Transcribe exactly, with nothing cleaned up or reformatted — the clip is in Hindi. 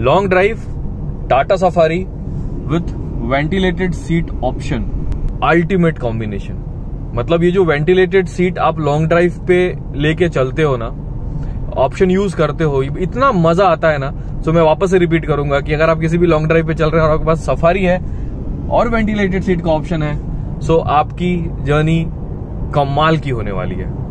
Long drive, Tata Safari with ventilated seat option, ultimate combination. मतलब ये जो वेंटिलेटेड सीट आप लॉन्ग ड्राइव पे लेके चलते हो ना, ऑप्शन यूज करते हो, इतना मजा आता है ना। तो मैं वापस से रिपीट करूंगा कि अगर आप किसी भी लॉन्ग ड्राइव पे चल रहे हैं और आपके पास सफारी है और वेंटिलेटेड सीट का ऑप्शन है, सो आपकी जर्नी कमाल की होने वाली है।